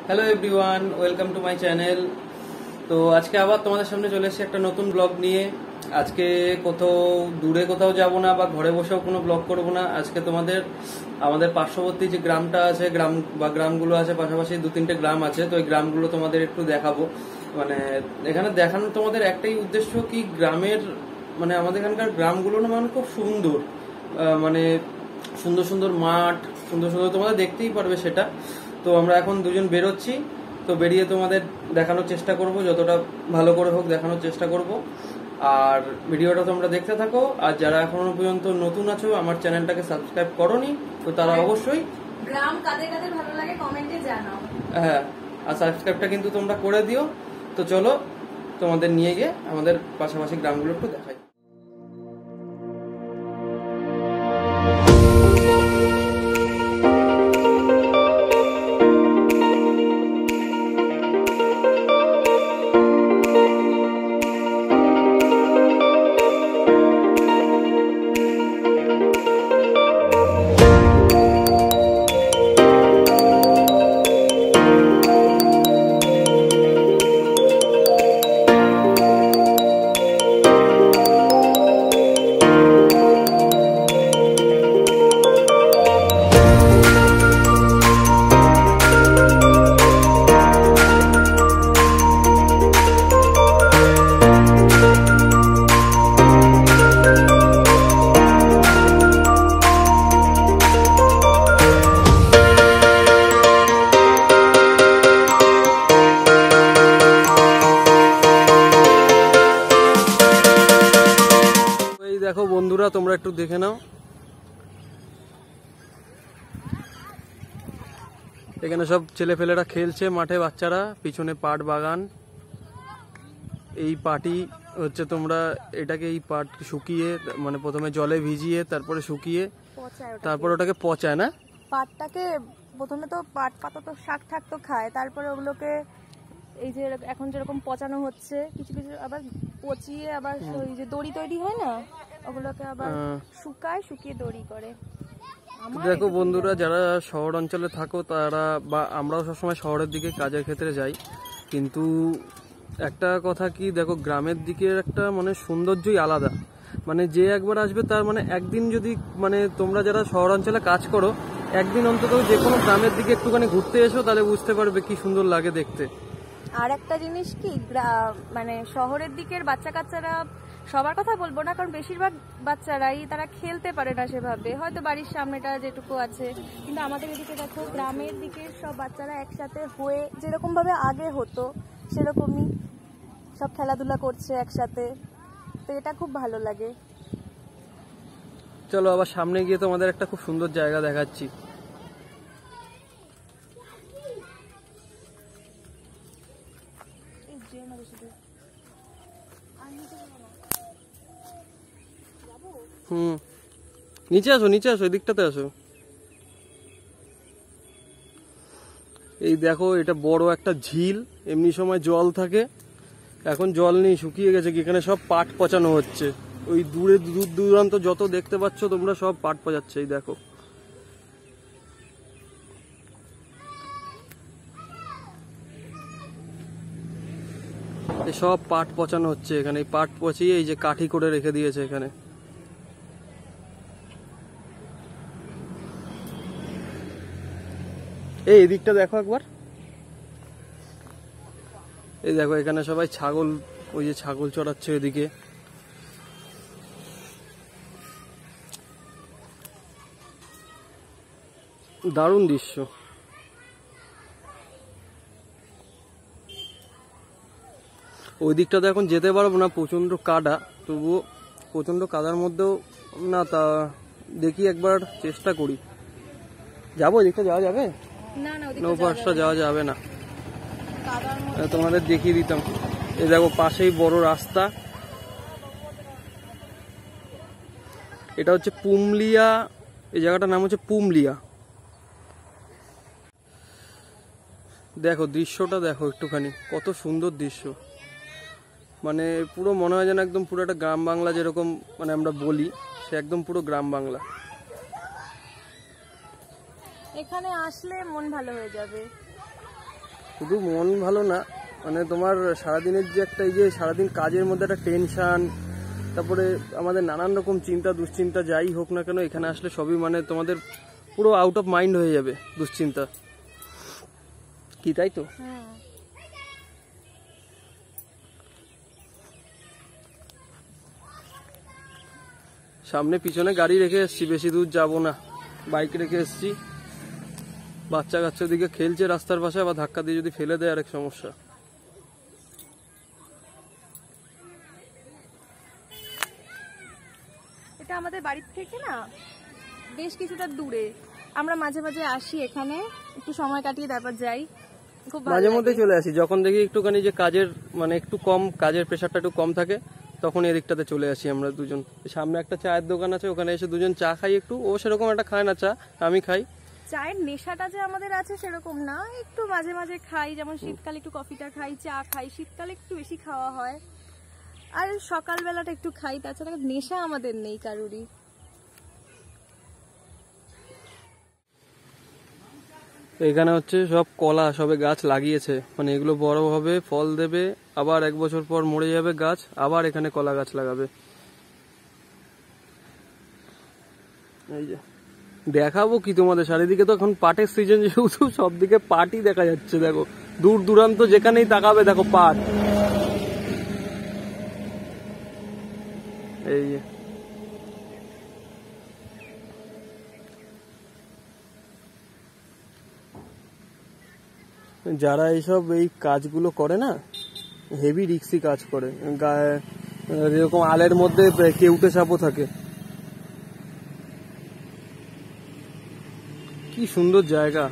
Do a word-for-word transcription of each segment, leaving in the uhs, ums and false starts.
Hello everyone, welcome to my channel. তো আজকে আবার তোমাদের সামনে চলে এসেছি একটা নতুন ব্লগ নিয়ে। আজকে কোথাও দূরে কোথাও যাব না বা ঘরে বসেও কোনো ব্লগ করব না। আজকে তোমাদের আমাদের পার্শ্ববর্তী যে গ্রামটা আছে, গ্রাম বা গ্রামগুলো আছে, পাশাপাশি দু তিনটে গ্রাম আছে, তো এই গ্রামগুলো তোমাদের একটু দেখাবো। মানে এখানে দেখানোর তোমাদের একটাই উদ্দেশ্য কি, গ্রামের মানে আমাদের এখানকার গ্রামগুলো না মানে খুব সুন্দর, মানে সুন্দর সুন্দর মাঠ, সুন্দর সুন্দর তোমরা দেখতেই পারবে সেটা। তো আমরা এখন দুজন বেরোচ্ছি, তো বেরিয়ে তোমাদের দেখানোর চেষ্টা করব, যতটা ভালো করে হোক দেখানোর চেষ্টা করব। আর ভিডিওটা তোমরা দেখতে থাকো। আর যারা এখনো পর্যন্ত নতুন আছো, আমার চ্যানেলটাকে সাবস্ক্রাইব করোনি, তো তারা অবশ্যই গ্রাম কাদের কাদের ভালো লাগে কমেন্টে জানাও। হ্যাঁ, আর সাবস্ক্রাইবটা কিন্তু তোমরা করে দিও। তো চলো তোমাদের নিয়ে গিয়ে আমাদের পাশাপাশি গ্রামগুলো একটু দেখাই। দেখো বন্ধুরা, তোমরা একটু দেখে নাও, এখানে সব ছেলেপেলেরা খেলছে মাঠে, বাচ্চারা, পিছনে পাট বাগান। এই পাটি হচ্ছে তোমরা এটাকে এই পাট শুকিয়ে, মানে প্রথমে জলে ভিজিয়ে তারপরে শুকিয়ে তারপর ওটাকে পচায় না। পাটটাকে প্রথমে তো পাট পাতা তো শাক ঠাক তো খায়, তারপরে ওগুলোকে এই যে এখন যেরকম পচানো হচ্ছে, কিছু কিছু আবার পচিয়ে আবার ওই যে দড়ি তৈরি হয় না, ওগুলোকে আবার শুকায়, শুকিয়ে দড়ি করে। দেখো বন্ধুরা, যারা শহর অঞ্চলে থাকো তারা বা আমরাও সবসময় শহরের দিকে কাজের ক্ষেত্রে যাই, কিন্তু একটা কথা কি, দেখো গ্রামের দিকের একটা মানে সৌন্দর্যই আলাদা। মানে যে একবার আসবে তার মানে একদিন, যদি মানে তোমরা যারা শহর অঞ্চলে কাজ করো, একদিন অন্তত যে কোনো গ্রামের দিকে একটুখানি ঘুরতে এসো, তাহলে বুঝতে পারবে কি সুন্দর লাগে দেখতে। আর একটা জিনিস কি, মানে শহরের দিকের বাচ্চা কাচ্চারা, সবার কথা বলবো না কারণ বেশিরভাগ বাচ্চারাই তারা খেলতে পারে না সেভাবে, হয়তো বাড়ির সামনেটা যেটুকু আছে, কিন্তু আমাদের এদিকে দেখো গ্রামের দিকে সব বাচ্চারা একসাথে হয়ে যেরকম ভাবে আগে হতো সেরকমই সব খেলাধুলা করছে একসাথে, তো এটা খুব ভালো লাগে। চলো আবার সামনে গিয়ে তোমাদের একটা খুব সুন্দর জায়গা দেখাচ্ছি। হুম, নিচে আসো, নিচে আসো, এদিকটাতে আসো। এই দেখো, এটা বড় একটা ঝিল, এমনি সময় জল থাকে, এখন জল নেই, শুকিয়ে গেছে। এখানে সব পাট পচানো হচ্ছে, ওই দূরে দূর দূরান্ত যত দেখতে পাচ্ছ তোমরা সব পাট পচাচ্ছে। এই দেখো, সব পাট পচানো হচ্ছে এখানে। এই পাট পচিয়ে এই যে কাঠি করে রেখে দিয়েছে এখানে। এই এদিকটা দেখো একবার, এই দেখো এখানে সবাই ছাগল, ওই যে ছাগল চড়াচ্ছে ওইদিকে। দারুণ দৃশ্য। ওই দিকটাতে এখন যেতে পারবো না, প্রচন্ড কাদা, তবুও প্রচন্ড কাদার মধ্যেও না, তা দেখি একবার চেষ্টা করি। যাবো, ওইদিকটা যাওয়া যাবে? নৌপাশটা যাওয়া যাবে না, তোমাদের দেখিয়ে দিতাম। এই দেখো পাশেই বড় রাস্তা, এটা হচ্ছে পুমলিয়া, এই জায়গাটার নাম হচ্ছে পুমলিয়া। দেখো দৃশ্যটা দেখো একটুখানি, কত সুন্দর দৃশ্য। মানে পুরো মনে হয় যেন একদম পুরো একটা গ্রাম বাংলা, যেরকম মানে আমরা বলি, সে একদম পুরো গ্রাম বাংলা। এখানে আসলে মন ভালো হয়ে যাবে। শুধু মন ভালো না, মানে তোমার সারাদিনের যে একটা এই যে সারাদিন কাজের মধ্যে একটা টেনশন, তারপরে আমাদের নানান রকম চিন্তা দুশ্চিন্তা যাই হোক না কেন, এখানে আসলে সবই মানে তোমাদের পুরো আউট অফ মাইন্ড হয়ে যাবে দুশ্চিন্তা কি, তাই তো? সামনে পিছনে গাড়ি রেখে এসছি, বেশি দূর যাব না, বাইক রেখে এসছি। বাচ্চা কাচ্চা দিকে খেলছে রাস্তার পাশে, আবার ধাক্কা দিয়ে যদি ফেলে দেয় আরেক সমস্যা। এটা আমাদের বাড়ির থেকে না বেশ কিছুটা দূরে, আমরা মাঝে মাঝে আসি এখানে, একটু সময় কাটিয়ে তারপর যাই, খুব মাঝে মধ্যে চলে আসি যখন দেখি একটুখানি যে কাজের মানে একটু কম, কাজের প্রেশারটা একটু কম থাকে, তখন এদিকটাতে চলে আসি আমরা দুজন। সামনে একটা চায়ের দোকান আছে, ওখানে এসে দুজন চা খাই একটু। ও সেরকম একটা খায় না চা, আমি খাই। চায়ের নেশাটা যে আমাদের আছে সেরকম না, একটু মাঝে মাঝে খাই, যেমন শীতকালে একটু কফিটা খাই, চা খাই, শীতকালে একটু বেশি খাওয়া হয়, আর সকালবেলাটা একটু খাই, তাছাড়া নেশা আমাদের নেই কারুরই। এখানে হচ্ছে সব কলা, সবে গাছ লাগিয়েছে, মানে এগুলো বড় হবে, ফল দেবে, আবার এক বছর পর মরে যাবে গাছ, আবার এখানে কলা গাছ লাগাবে। এই যে দেখাবো কি তোমাদের, চারিদিকে তো এখন পাটের সিজন, যেহেতু সব দিকে পাটই দেখা যাচ্ছে। দেখো দূর দূরান্ত যেখানেই তাকাবে দেখো পাট। এই যে যারা এইসব এই কাজগুলো করে না, হেভি রিক্সি কাজ করে, গায়ে যেরকম আলের মধ্যে কেউটে সাপও থাকে। কি সুন্দর জায়গা,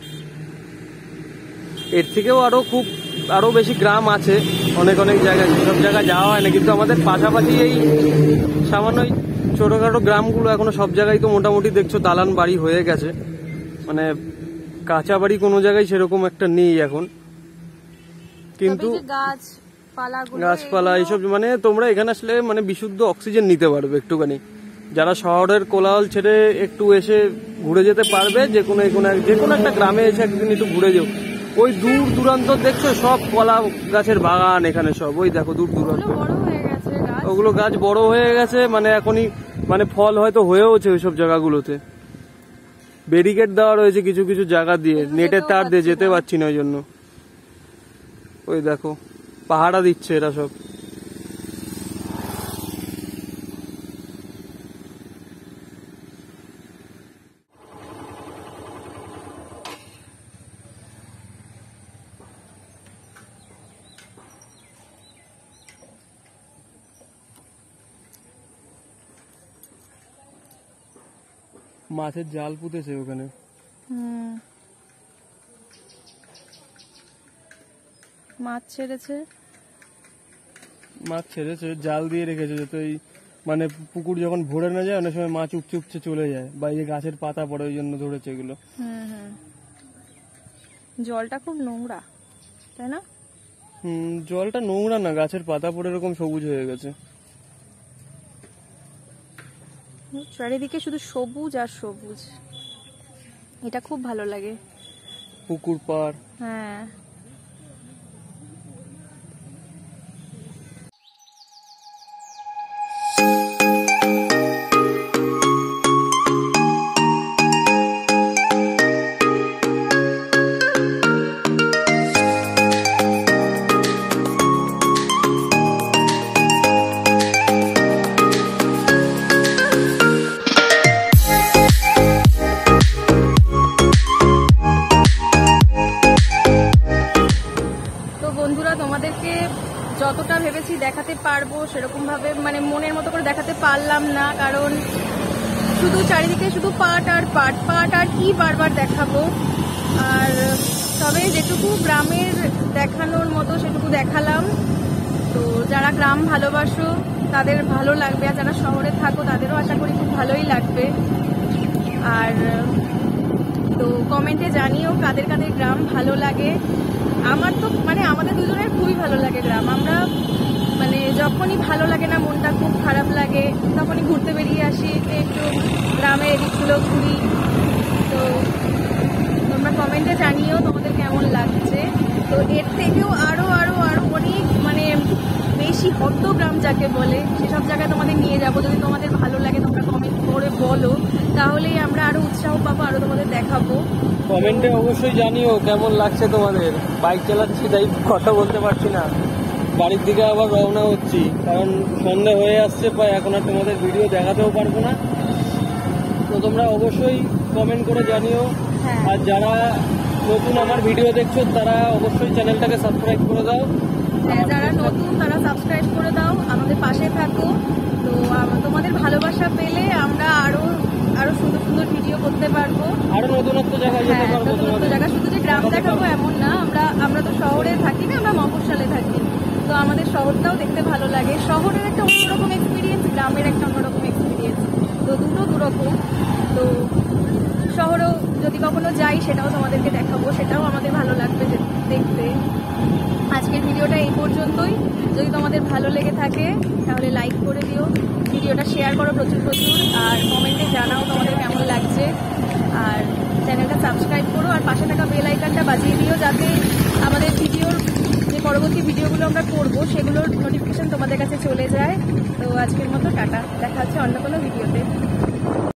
এর থেকেও আরো খুব আরো বেশি গ্রাম আছে অনেক অনেক জায়গায়, সব জায়গায় যাওয়া হয় না, কিন্তু আমাদের পাশাপাশি এই সামান্য ছোটখাটো গ্রামগুলো এখনো সব জায়গায় তো মোটামুটি দেখছো দালান বাড়ি হয়ে গেছে, মানে কাঁচা বাড়ি কোনো জায়গায় সেরকম একটা নেই এখন। কিন্তু গাছপালা এইসব, মানে তোমরা এখানে আসলে মানে বিশুদ্ধ অক্সিজেন নিতে পারবে একটুখানি। যারা শহরের কোলাহল ছেড়ে একটু এসে ঘুরে যেতে পারবে, যে কোনো যে কোনো একটা গ্রামে এসে একদিন একটু ঘুরে যাও, ওই দূর দূরান্ত দেখছো সব কলা গাছের বাগান এখানে সব, ওই দেখো দূর দূরান্ত ওগুলো গাছ বড় হয়ে গেছে, মানে এখনই মানে ফল হয়তো হয়েওছে ওইসব জায়গাগুলোতে। ব্যারিকেড দেওয়া রয়েছে কিছু কিছু জায়গা দিয়ে, নেটের তার দিয়ে যেতে পারছি না ওই জন্য। ওই দেখো পাহাড়া দিচ্ছে এরা সব। মাছের জাল পুঁতেছে ওখানে, মাছ ছেড়েছে, মাছ ছেড়েছে জাল দিয়ে রেখেছে, যাতে এই মানে পুকুর যখন ভরে না যায় অনেক সময় মাছ উপচে উপচে চলে যায়, বা এই যে গাছের পাতা পড়ে ওই জন্য ধরেছে এগুলো। জলটা খুব নোংরা, তাই না? হম, জলটা নোংরা না, গাছের পাতা পড়ে এরকম সবুজ হয়ে গেছে। চারিদিকে শুধু সবুজ আর সবুজ, এটা খুব ভালো লাগে। পুকুর পাড়, হ্যাঁ যতটা ভেবেছি দেখাতে পারবো সেরকম ভাবে মানে মনের মতো করে দেখাতে পারলাম না, কারণ শুধু চারিদিকে শুধু পাট আর পাট পাট আর কি বারবার দেখাবো। আর তবে যেটুকু গ্রামের দেখানোর মতো সেটুকু দেখালাম। তো যারা গ্রাম ভালোবাসো তাদের ভালো লাগবে, আর যারা শহরে থাকো তাদেরও আশা করি খুব ভালোই লাগবে। আর তো কমেন্টে জানিও কাদের কাদের গ্রাম ভালো লাগে। আমার তো মানে আমাদের দুজনের খুবই ভালো লাগে গ্রাম। আমরা মানে যখনই ভালো লাগে না, মনটা খুব খারাপ লাগে, তখনই ঘুরতে বেরিয়ে আসি, একটু গ্রামের এদিকগুলো ঘুরি। তো তোমরা কমেন্টে জানিও তোমাদের কেমন লাগছে। তো এর থেকেও আরো আরো আরো অনেক মানে বেশি হদ্দ গ্রাম যাকে বলে সেসব জায়গায় তোমাদের নিয়ে যাবো। যদি তোমাদের ভালো লাগে তোমরা কমেন্ট করে বলো, তাহলেই আমরা আরো উৎসাহ পাবো, আরো তোমাদের দেখাবো। কমেন্টে অবশ্যই জানিও কেমন লাগছে তোমাদের। বাইক চালাচ্ছি তাই কথা বলতে পারছি না, বাড়ির দিকে আবার রওনা হচ্ছি, কারণ সন্ধ্যা হয়ে আসছে প্রায়, এখন আর তোমাদের ভিডিও দেখাতেও পারবো না। তো তোমরা অবশ্যই কমেন্ট করে জানিও। হ্যাঁ। আর যারা নতুন আমার ভিডিও দেখছো তারা অবশ্যই চ্যানেলটাকে সাবস্ক্রাইব করে দাও। হ্যাঁ, যারা নতুন তারা সাবস্ক্রাইব করে দাও, আমাদের পাশে থাকো। তো আম- তোমাদের ভালোবাসা পেলে আমরা আরো আরো সুন্দর সুন্দর ভিডিও করতে পারবো। আরো নতুনত্ব জায়গায় যেতে হ্যাঁ, পারবো নতুন নতুন তোমাদের। জায়গা, শুধু যে গ্রাম দেখাবো এমন না, আমরা আমরা তো শহরে থাকি না, আমরা মফস্বলে থাকি। তো আমাদের শহরটাও দেখতে ভালো লাগে। শহরের একটা অন্যরকম এক্সপিরিয়েন্স, গ্রামের একটা অন্যরকম এক্সপিরিয়েন্স, তো দুটো দুরকম। তো শহরেও যদি কখনো যাই সেটাও তোমাদেরকে দেখাবো, সেটাও আমাদের ভালো লাগবে যে- দেখতে। আজকের ভিডিওটা এই পর্যন্তই। যদি তোমাদের ভালো লেগে থাকে তাহলে লাইক করে দিও, ভিডিওটা শেয়ার করো প্রচুর প্রচুর, আর কমেন্টে জানাও তোমাদের কেমন লাগছে। আর চ্যানেলটা সাবস্ক্রাইব করো, আর পাশে থাকা বেল আইকনটা বাজিয়ে দিও, যাতে আমাদের ভিডিওর যে পরবর্তী ভিডিওগুলো আমরা করবো সেগুলোর নোটিফিকেশন তোমাদের কাছে চলে যায়। তো আজকের মতো টাটা, দেখা হচ্ছে অন্য কোনো ভিডিওতে।